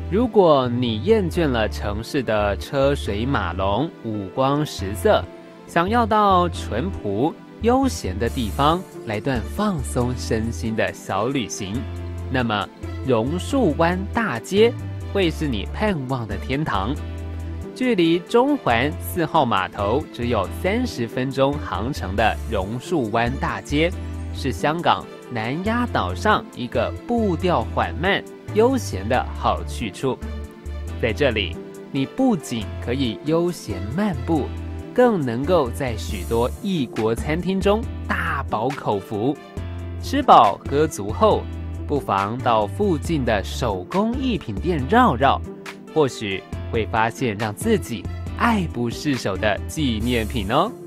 如果你厌倦了城市的车水马龙、五光十色，想要到淳朴悠闲的地方来段放松身心的小旅行，那么榕树湾大街会是你盼望的天堂。距离中环4号码头只有30分钟航程的榕树湾大街，是香港南丫岛上一个步调缓慢、悠闲的好去处。在这里，你不仅可以悠闲漫步，更能够在许多异国餐厅中大饱口福。吃饱喝足后，不妨到附近的手工艺品店绕绕，或许会发现让自己爱不释手的纪念品哦。